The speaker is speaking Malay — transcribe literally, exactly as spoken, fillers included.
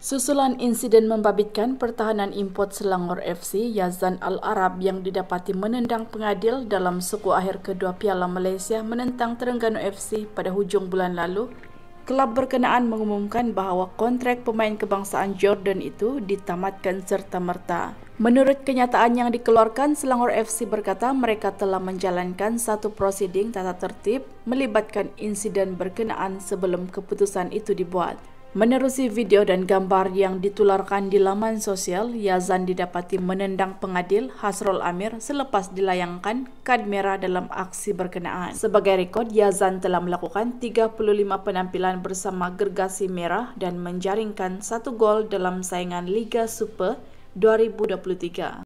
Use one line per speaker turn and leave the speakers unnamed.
Susulan insiden membabitkan pertahanan import Selangor F C, Yazan Al-Arab yang didapati menendang pengadil dalam suku akhir kedua Piala Malaysia menentang Terengganu F C pada hujung bulan lalu, kelab berkenaan mengumumkan bahawa kontrak pemain kebangsaan Jordan itu ditamatkan serta-merta. Menurut kenyataan yang dikeluarkan, Selangor F C berkata mereka telah menjalankan satu prosiding tata tertib melibatkan insiden berkenaan sebelum keputusan itu dibuat. Menerusi video dan gambar yang ditularkan di laman sosial, Yazan didapati menendang pengadil Hasrul Amir selepas dilayangkan kad merah dalam aksi berkenaan. Sebagai rekod, Yazan telah melakukan tiga puluh lima penampilan bersama gergasi merah dan menjaringkan satu gol dalam saingan Liga Super dua ribu dua puluh tiga.